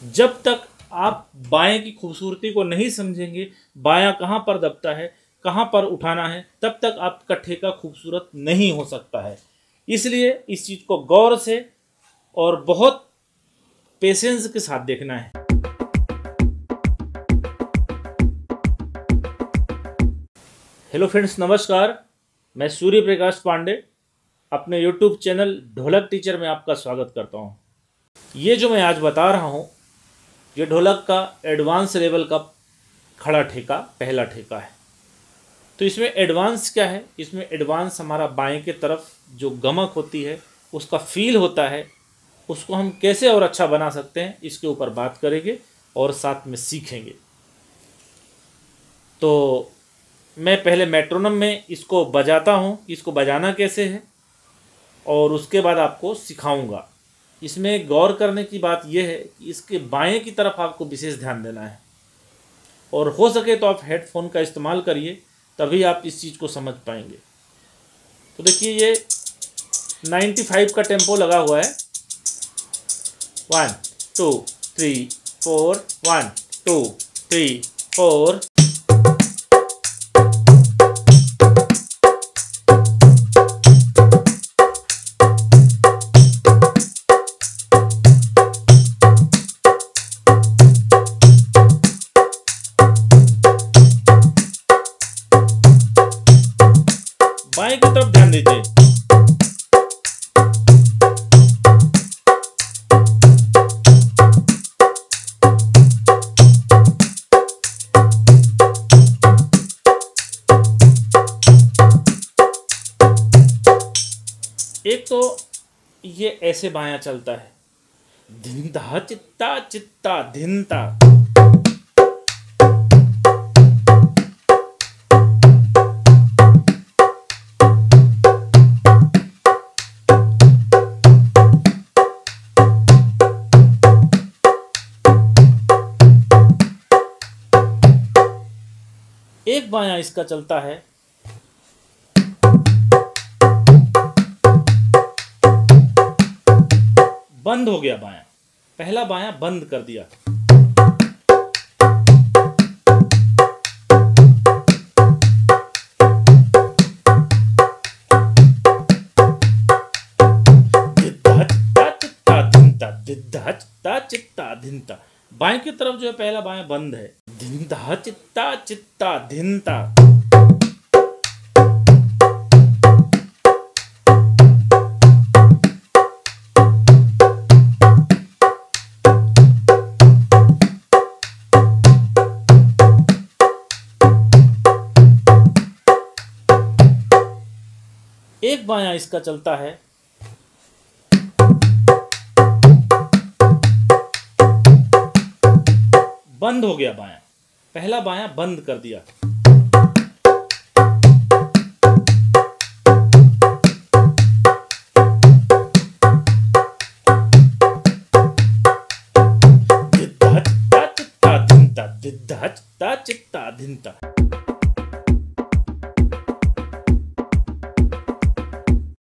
जब तक आप बाएं की खूबसूरती को नहीं समझेंगे, बायां कहाँ पर दबता है, कहाँ पर उठाना है, तब तक आपका ठेका खूबसूरत नहीं हो सकता है। इसलिए इस चीज़ को गौर से और बहुत पेशेंस के साथ देखना है। हेलो फ्रेंड्स, नमस्कार। मैं सूर्य प्रकाश पांडे अपने यूट्यूब चैनल ढोलक टीचर में आपका स्वागत करता हूं। ये जो मैं आज बता रहा हूं, ये ढोलक का एडवांस लेवल का खड़ा ठेका, पहला ठेका है। तो इसमें एडवांस क्या है? इसमें एडवांस हमारा बाएं के तरफ जो गमक होती है, उसका फील होता है, उसको हम कैसे और अच्छा बना सकते हैं, इसके ऊपर बात करेंगे और साथ में सीखेंगे। तो मैं पहले मेट्रोनम में इसको बजाता हूँ, इसको बजाना कैसे है, और उसके बाद आपको सिखाऊंगा। इसमें गौर करने की बात यह है कि इसके बाएं की तरफ आपको विशेष ध्यान देना है, और हो सके तो आप हेडफोन का इस्तेमाल करिए, तभी आप इस चीज़ को समझ पाएंगे। तो देखिए, ये 95 का टेम्पो लगा हुआ है। 1 2 3 4, 1 2 3 4। बाएं की तरफ ध्यान दीजिए। एक तो ये ऐसे बायां चलता है, धिंता चित्ता चित्ता धिंता। एक बायां इसका चलता है, बंद हो गया बायां, पहला बायां बंद कर दिया। धिद्धा चित्ता चित्ता धिंता। बाएं की तरफ जो है पहला बायां बंद है, धिंधा चित्ता चित्ता धिंता। एक बायां इसका चलता है, बंद हो गया बायां, पहला बायां बंद कर दिया। धिद्धा चित्ता चित्ता धिंता, धिद्धा चित्ता चित्ता धिंता।